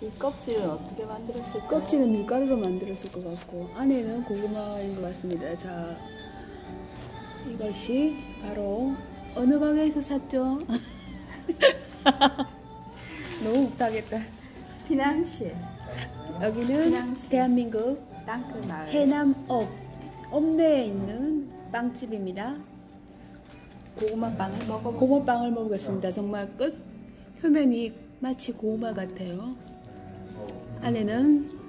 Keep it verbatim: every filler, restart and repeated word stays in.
이 껍질은 어떻게 만들었을까요? 껍질은 밀가루로 만들었을 것 같고 안에는 고구마인 것 같습니다. 자, 이것이 바로 어느 가게에서 샀죠? 너무 못하겠다. 피낭시 여기는 피낭시. 대한민국 땅끝 마을. 해남읍 읍내에 있는 빵집입니다. 고구마빵을 먹어보. 고구마빵을 먹겠습니다. 정말 끝 표면이 마치 고구마 같아요. 안에는